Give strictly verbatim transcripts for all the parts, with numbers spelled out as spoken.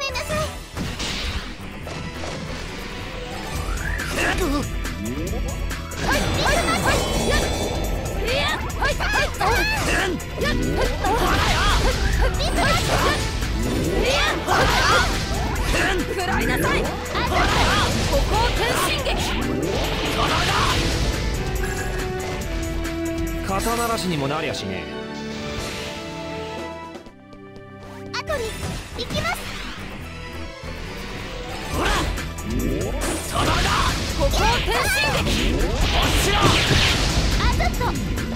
めんなさい。はい食らいなさい。ここを天進撃。 肩慣らしにもなりゃしねえ。アトリ行きます。 ほらそのだ。 ここを天進撃。あざっと。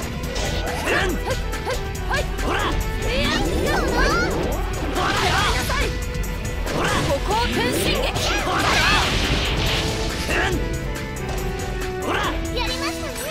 はいほら。いやほらよ。ここを天進撃。ほらほらやりましたね。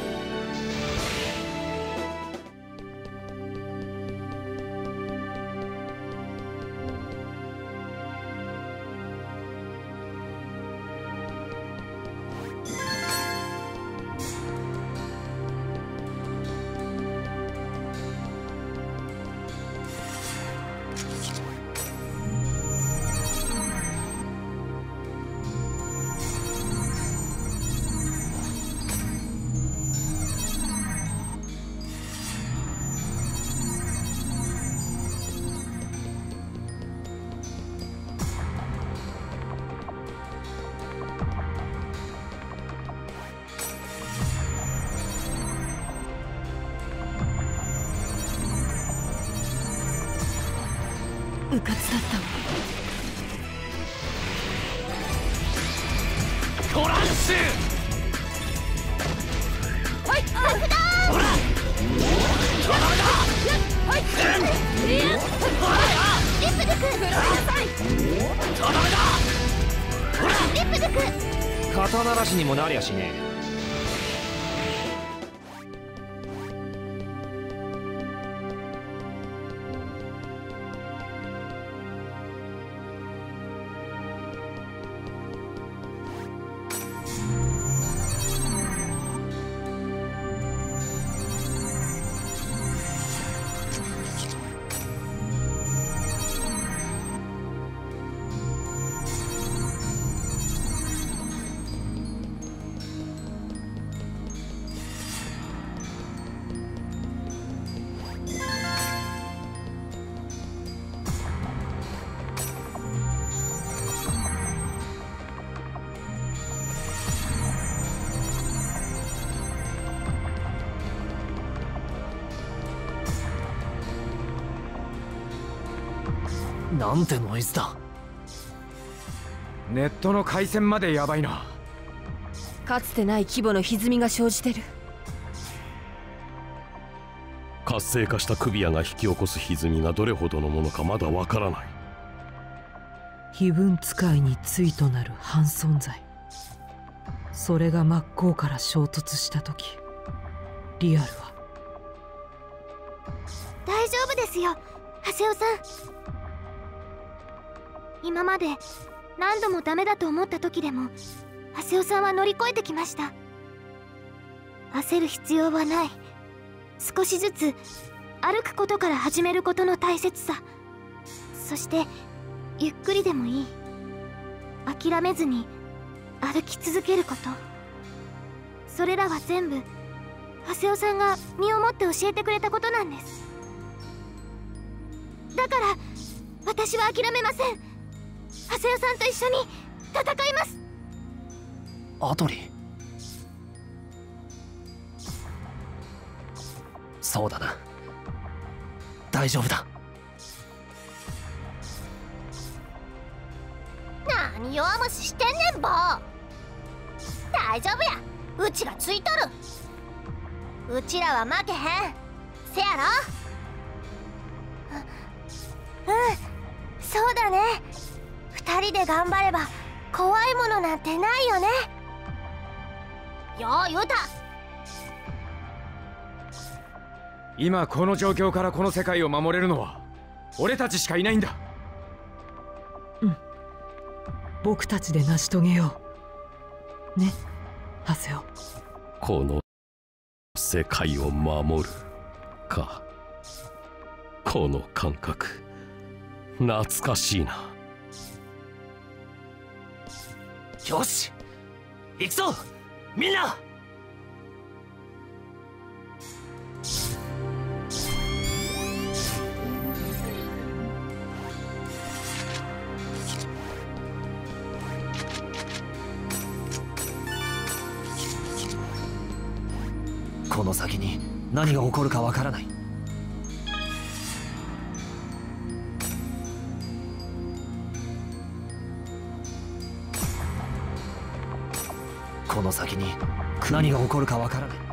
うかつだったわ。 トランス。 はい爆弾。 ほらそのだ。 はいいやリップデク食らいなさい。 そのだ。ほらリップデク。 肩慣らしにもなりゃしねえ。 なんてノイズだ。 ネットの回線までやばいな。 かつてない規模の歪みが生じてる。 活性化したクビアが引き起こす歪みがどれほどのものかまだわからない。 非分使いに対となる反存在、それが真っ向から衝突した時、リアルは大丈夫ですよハセオさん。今まで何度もダメだと思った時でもハセオさんは乗り越えてきました。焦る必要はない。少しずつ歩くことから始めることの大切さ、そしてゆっくりでもいい、諦めずに歩き続けること、それらは全部ハセオさんが身をもって教えてくれたことなんです。だから私は諦めません。ハセオさんと一緒に戦います。 アトリ、そうだな、大丈夫だ。 何弱虫してんねんボー。大丈夫や、うちがついとる。うちらは負けへんせやろ。ううんそうだね。二人で頑張れば怖いものなんてないよね。よう言うた。 今この状況からこの世界を守れるのは俺たちしかいないんだ。 うん、僕たちで成し遂げようね、ハセオ。 この世界を守るか。この感覚懐かしいな。 よし行くぞみんな。この先に何が起こるかわからない。この先に何が起こるかわからない。